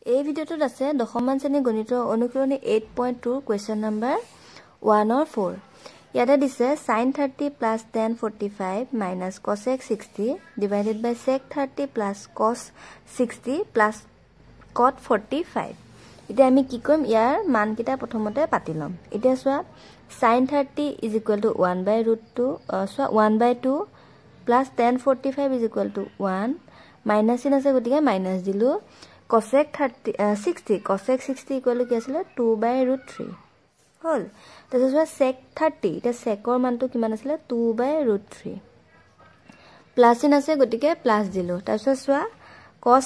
এই ভিডিওটোত আছে দশমমান শ্ৰেণী গণিতৰ অনুকৰণী 8.2 question number 1 or 4 ইয়াতে দিছে sin 30 plus tan 45 minus cosec 60 divided by sec 30 plus cos 60 plus cot 45 এটা আমি কি কৰিম ইয়াৰ মান কিটা প্ৰথমতে পাতি লম এটা সোৱা sin 30 is equal to 1 by root 2 সোৱা 1 by 2 plus tan 45 is equal to 1 minus in আছে গতিকে minus দিলো cosec 60 equal to কি আছিল 2 by root 3 হল তাৰপিছত sec 30 এটা secৰ মানটো কিমান আছিল 2 by root 3 প্লাস ইন আছে গতিকে প্লাস দিলো তাৰপিছত সোৱা cos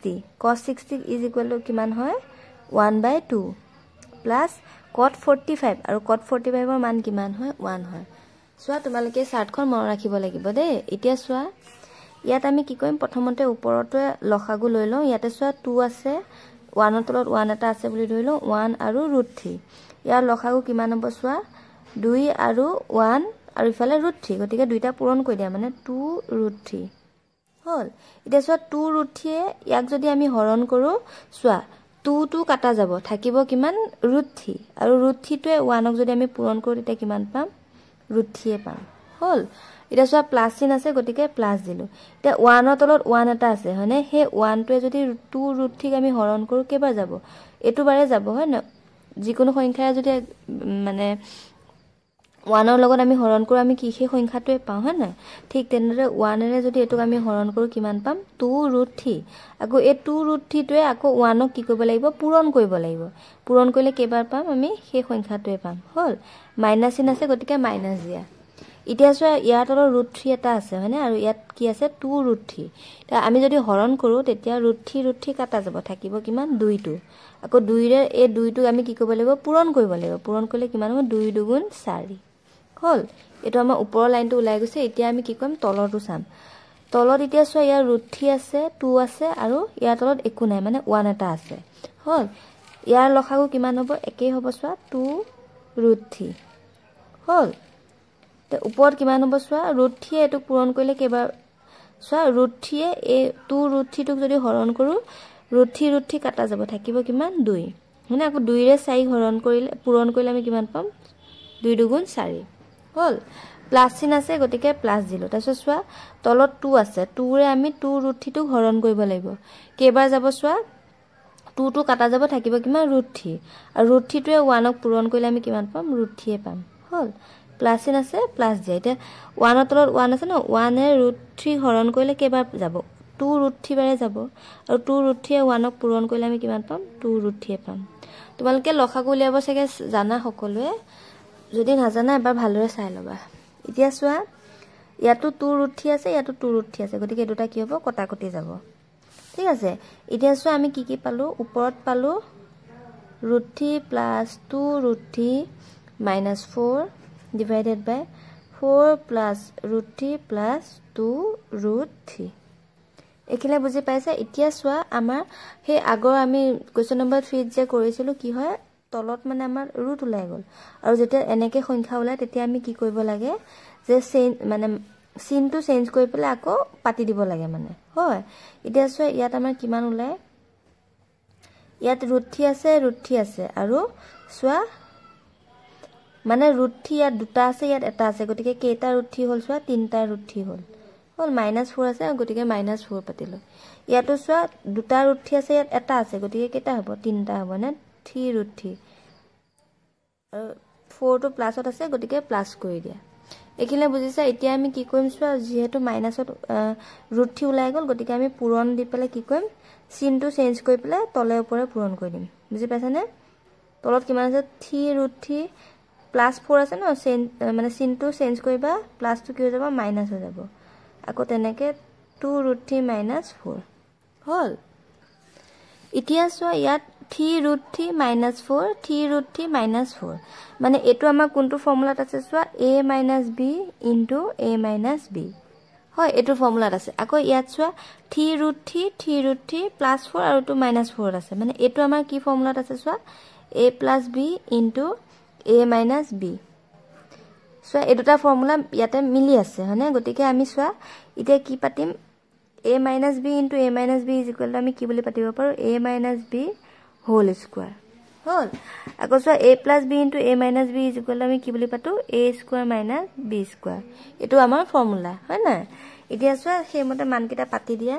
60 is equal to কিমান হয় 1 by 2 plus cot 45 আৰু cot 45 ৰ মান কিমান হয় 1 হয় সোৱা তোমালকে চাৰ্টখন মন ৰাখিব লাগিব দে এতিয়া সোৱা ইয়াত আমি কি কৰিম প্ৰথমতে ওপৰতে লখাগু লৈ লওঁ ইয়াতে সোৱা 2 আছে 1 ৰ তলত 1 এটা আছে বুলি ধৰি লওঁ 1 আৰু √3 ইয়াৰ লখাগু কিমান হ'ব সোৱা 2 আৰু 1 আৰু ইফালে √3 গতিকে দুইটা পূৰণ কৰি দিয়া মানে 2√3 হল এটা সোৱা 2√3 ইয়াক যদি আমি হৰণ কৰো সোৱা 2 কাটা যাব থাকিব কিমান √3 আৰু √3 টোৱে 1 ক যদি আমি পূৰণ কৰো তেতিয়া কিমান পাম √3 পাম হল এটা সোৱা প্লাস চিন আছে গতিকে প্লাস দিলো এটা 1 ৰ তলত 1 এটা আছে হয়নে হে 1 টোৱে যদি 2√3 আমি হৰণ কৰো কেবা যাব এটো বাৰে যাব হয় না যিকোনো সংখ্যা যদি মানে 1 ৰ লগত আমি হৰণ কৰো আমি কি সেই সংখ্যাটোৱে পাওঁ হয় না ঠিক তেনেদৰে 1 ৰে যদি এটোক আমি হৰণ কৰো কিমান পাম 2√3 আকৌ এই 2√3 টোৱে আকৌ 1 ক কি কৰিব লাগিব পূৰণ কৰিব লাগিব পূৰণ কৰিলে কেবাৰ পাম আমি সেই সংখ্যাটোৱে পাম হল মাইনাস চিন আছে গতিকে মাইনাস দিয়া এতিয়া সোৱা ইয়াৰ তলত √3 এটা আছে হয়নে আৰু ইয়াত কি আছে 2√3 তা আমি যদি হৰণ কৰো তেতিয়া √3 কাটা যাব থাকিব কিমান 2 টো আকৌ 2 ৰে এই 2 টো আমি কি কৰিব লাগিব পূৰণ কৰিব লাগিব পূৰণ কৰিলে কিমান হ'ব 2 2 4 হল এটো আমাৰ ওপৰৰ লাইনটো ওলাই গৈছে এতিয়া আমি কি কৰিম তলৰটো চাম তলত এতিয়া সোৱা ইয়াৰ √3 আছে 2 আছে আৰু ইয়াৰ তলত একো নাই মানে 1 এটা আছে হল ইয়াৰ লখাগু কিমান হ'ব একেই হ'ব সোৱা 2√3 হল তে ওপৰত কিমান হ'ব সোৱা √3 এটো পূৰণ কৰিলে কেবা সোৱা √3 এ 2√3 টোক যদি হৰণ কৰো √3 কাটা যাব থাকিব কিমান 2 মানে আকৌ 2 ৰে 4 হৰণ কৰিলে পূৰণ কৰিলে আমি কিমান পাম 2 2 4 হল প্লাস চিন আছে গতিকে প্লাস দিলো তাৰপিছত সোৱা তলত 2 আছে 2 ৰে আমি 2√3 টোক হৰণ কৰিব লাগিব কেবাৰ যাব সোৱা 2 কাটা যাব থাকিব কিমান √3 আৰু √3 টোৱে 1 ক পূৰণ কৰিলে আমি কিমান পাম √3 পাম হল প্লাস চিন আছে প্লাস দিয়া এটা 1 ৰ তলত 1 আছে ন 1 এ √3 হৰণ কৰিলে কেবাৰ যাব 2√3 বাৰে যাব আৰু 2√3 1 ক পূৰণ কৰিলে আমি কিমান পাম 2√3 পাম তোমালকে লখাগু উলিয়াব চাগে জানা সকলোৱে যদি নাজানা এবাৰ ভালৰে চাই লবা এতিয়া সোৱা ইয়াতো 2√3 আছে ইয়াতো 2√3 আছে গতিকে দুটা কি হ'ব কটাকটি যাব ঠিক আছে এতিয়া সোৱা আমি কি পালো ওপৰত পালো √3 plus 2√3 minus 4 divided by 4 plus √3 plus 2√3 একিলে বুজি পাইছে এতিয়া সোৱা আমাৰ হে আগৰ আমি কোৱেশ্চন নম্বৰ 3 যে কৰিছিলো কি হয় তলত মানে আমাৰ ৰুট ওলাই গল আৰু যেতিয়া এনেকে সংখ্যা ওলাই তেতিয়া আমি কি কৰিব লাগে যে মানে চিনটো চেঞ্জ কৰি পেলাই আকৌ পাতি দিব লাগে মানে হয় এতিয়া সোৱা ইয়াত আমাৰ কিমান ওলাই ইয়াত √3 আছে আৰু সোৱা মানে √3 ইয়াত দুটা আছে ইয়াত এটা আছে গতিকে কেইটা √3 হল সোৱা তিনটা √3 হল হল -4 আছে গতিকে -4 পাতিলো ইয়াতো সোৱা দুটা √3 আছে ইয়াত এটা আছে গতিকে কেইটা হ'ব তিনটা হ'ব না 3√3 আৰু 4 টো প্লাসত আছে গতিকে প্লাস কৰি দিয়া একিলে বুজিছা এতিয়া আমি কি কৰিম সোৱা যেহেতু মাইনাসত √3 ওলাই গল গতিকে আমি পূৰণ দি পেলাই কি কৰিম চিনটো চেঞ্জ কৰি পেলাই তলে ওপৰে পূৰণ কৰি দিম বুজি পাইছানে তলত কিমান আছে 3√3 +4 আছে ন মানে চিনটো চেঞ্জ কৰিবা প্লাস টো কি হৈ যাব মাইনাস হৈ যাব আকৌ তেনেকে 2√3 - 4 হল এতিয়া সোৱা ইয়াত 3√3 - 4 3√3 - 4 মানে এটো আমাৰ কোনটো ফৰ্মুলাত আছে সোৱা a - b * a - b হয় এটো ফৰ্মুলাত আছে আকৌ ইয়াত সোৱা 3√3 +4 আৰু টো -4 আছে মানে এটো আমাৰ কি ফৰ্মুলাত আছে সোৱা a + b * a - b সোৱা এই দুটা ফৰ্মুলা ইয়াতে মিলি আছে হয়নে গতিকে আমি সোৱা এতিয়া কি পাতিম a minus b into a minus b is equal to আমি কি বুলি পাতিব পাৰো a minus b whole square হল আকৌ so a plus b into a minus b is equal to আমি কি বুলি পাতো a square minus b square এটো আমাৰ ফৰ্মুলা হয় না এতিয়া সো হেমতে মানকিটা পাতি দিয়া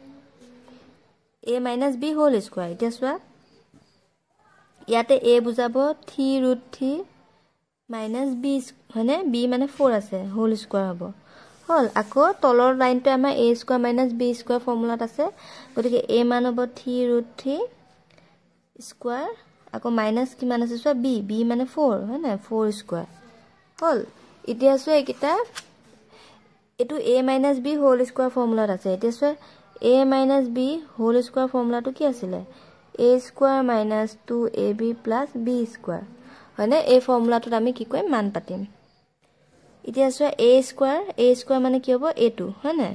a minus b whole square এতিয়া সো ইয়াতে a বুজাবো 3√3 minus b হনে b মানে 4 আছে whole square হ'ব হল আকৌ তলৰ লাইনটো আমাৰ a square minus b square ফৰ্মুলাত আছে গতিকে a মান হ'ব 3√3 square আকৌ মাইনাস কিমান আছে সো b মানে 4 হয় না 4 square হল এতিয়া সো একিটা এটো a minus b whole square ফৰ্মুলাত আছে এতিয়া so a minus b whole square ফৰ্মুলাটো কি আছিল a square minus 2ab plus b square হয় না এই ফৰ্মুলাটোত আমি কি কয় মান পাতিম এতিয়া সো a square মানে কি হ'ব a2 হয় না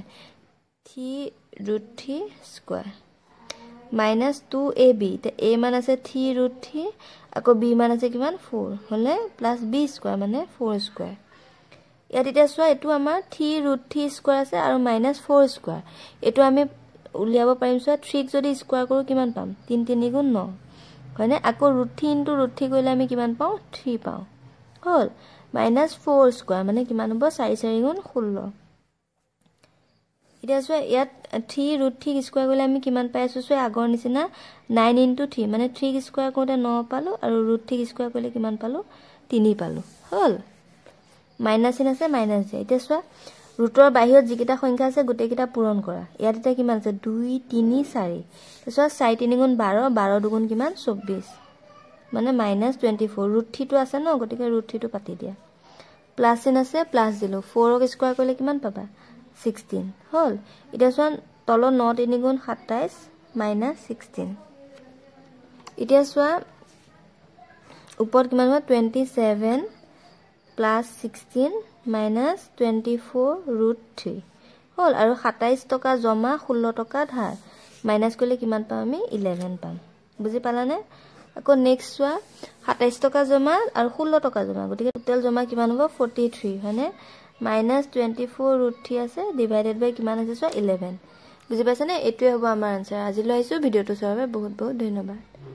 3√3 square minus 2ab তে a মান আছে 3√3 আকৌ b মান আছে কিমান 4 হলে plus b square মানে 4 square ইয়াত এতিয়া সো এটো আমাৰ 3√3 square আছে আৰু minus 4 square এটো আমি উলিয়াব পাৰিম সো 3 যদি স্কয়াৰ কৰো কিমান পাম 3 3 গুণ 9 হয়নে আকৌ √3 into √3 কৰিলে আমি কিমান পাও 3 পাও হল minus 4 square মানে কিমান হ'ব 4 4 গুণ 16 এতিয়া সো ইয়াত 3√3 স্কয়াৰ কৰিলে আমি কিমান পাইছো সো আগৰ নিচিনা 9 into 3 মানে 3 স্কয়াৰ কৰোতে 9 পালো আৰু √3 স্কয়াৰ কৰিলে কিমান পালো 3 পালো হল মাইনাস চিন আছে মাইনাস যায় এতিয়া সো ৰুটৰ বাহিৰত যিকিটা সংখ্যা আছে গোটেইকিটা পূৰণ কৰা ইয়াত এটা কিমান আছে 2 3 4 তাৰছত 4 3 গুণ 12 12 দুগুণ কিমান 24 মানে -24 √3 টো আছে ন গতিকে √3 টো পাতি দিয়া প্লাস চিন আছে প্লাস দিলো 4 ক স্কয়াৰ কৰিলে কিমান পাবা 16 হল এটা সন তল 9 3 গুণ 27 -16 এতিয়া সোয়া উপৰ কিমান হ'ব 27 plus 16 minus 24√3 হল আৰু 27 টকা জমা 16 টকা ধাৰ মাইনাস কৰিলে কিমান পাম আমি 11 পাম বুজি পালানে আকৌ নেক্সট সোয়া 27 টকা জমা আৰু 16 টকা জমা গতিকে টোটাল জমা কিমান হ'ব 43 হয়নে -24√3 আছে ডিভাইডেড বাই কিমান আছে সো 11 বুজি পাইছানে এটোৱে হ'ব আমাৰ আনসাৰ আজি লৈ আইছো ভিডিওটো চাবলৈ বহুত বহুত ধন্যবাদ